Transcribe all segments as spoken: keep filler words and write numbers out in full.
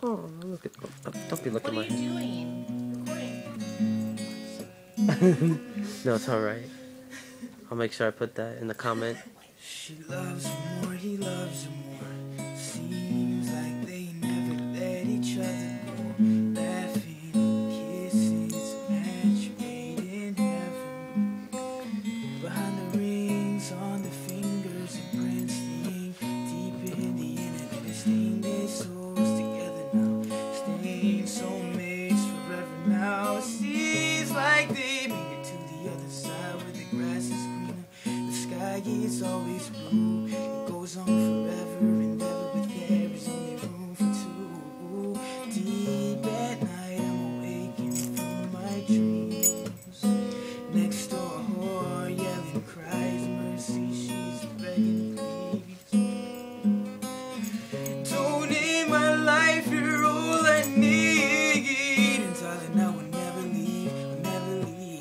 Oh, look at, oh, don't be looking What at are my you hand. doing? Recording. No, it's alright. I'll make sure I put that in the comment. She loves him more, he loves her more. Seems like they never let each other go. Laughing and kissing, it's a match made in heaven. Behind the rings on the fingers and prints the ink deep in the inner. They stained their souls together now, staying soulmates forever now. It seems like they made it to the other side where the grass is greener. The sky is always blue. It goes on forever and ever, but there is only room for two. Deep at night, I'm awaking from my dreams. Next door, whore yelling cries mercy. She's begging, please. Don't end my life, you're all I need. And darling, I will never leave, will never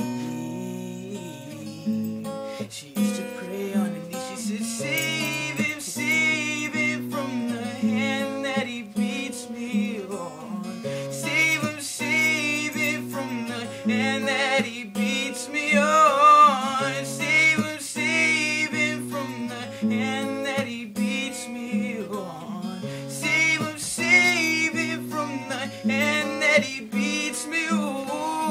leave. She used to pray on her knees. She said, save him, save him from the hand that he beats me on. Save him, save him from the hand that he beats me on. Save him, save him from the hand that he beats me on. Save him, save him from the hand that he beats me on.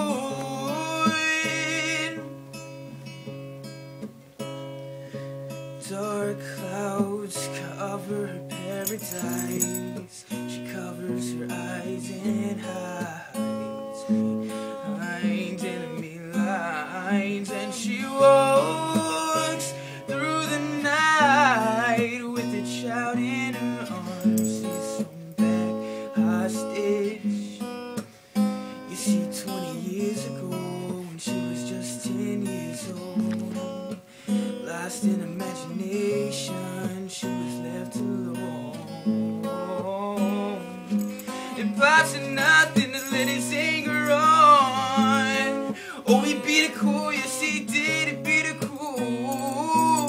Dark clouds cover her paradise. She covers her eyes and hides behind enemy lines. And she walks through the night with a child in her arms. She's thrown back hostage. You see, twenty years ago, when she was just ten years old, lost in imagination, she was left alone. It pops and nothing to let his anger on. Oh, he beat her cool, yes he did, he beat her cool.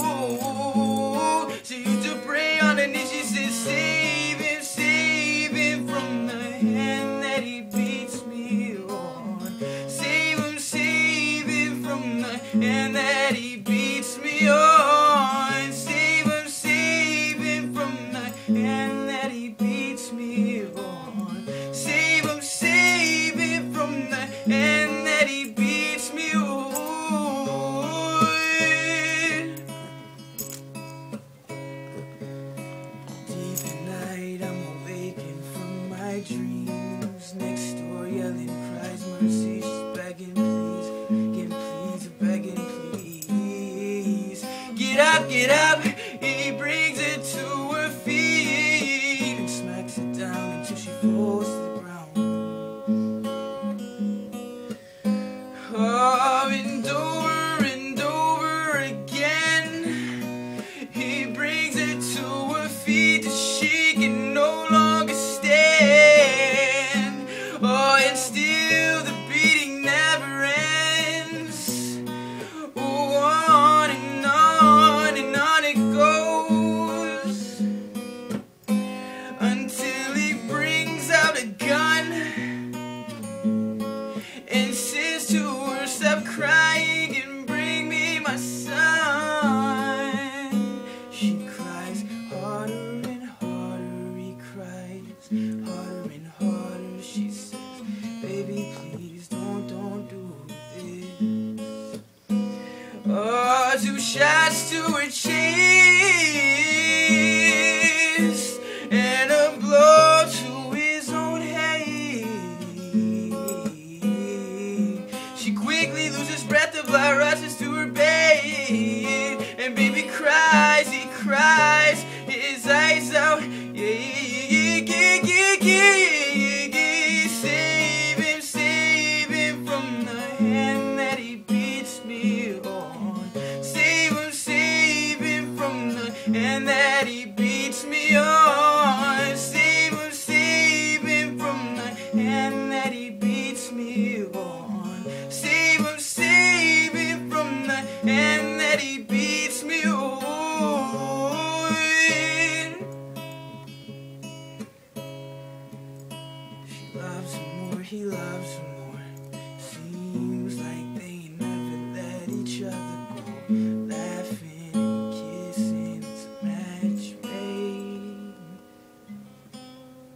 She used to pray on her knees, she said, save him, save him from the hand that he beats me on. Save him, save him from the hand that he beats me on. Save him, save him from the hand that he beats me on. Save him, save him from the hand that he beats me on. Deep at night, I'm awaking from my dreams. Next door, yelling cries mercy. She's begging, please, begging, please, begging, please. Get up, get up. He brings her to her feet and smacks her down until she falls to the ground. Oh, and over and over again, he brings her to her feet till she can no longer stand. Oh, and still the beating never ends. Oh, on and on and on it goes, until he brings out a gun and says to her, stop crying and bring me my son. She cries harder and harder, he cries harder and harder. She says, baby, please don't, don't do this. Oh, two shots to her chest and a blow to his own head. She quickly loses breath, the blood rushes to her bed, and baby cries, he cries his eyes out. Yeah, yeah, yeah, yeah, yeah, yeah. he loves her more. Seems like they never let each other go. Laughing and kissing, it's a match made.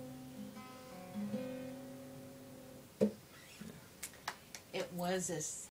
It was a s-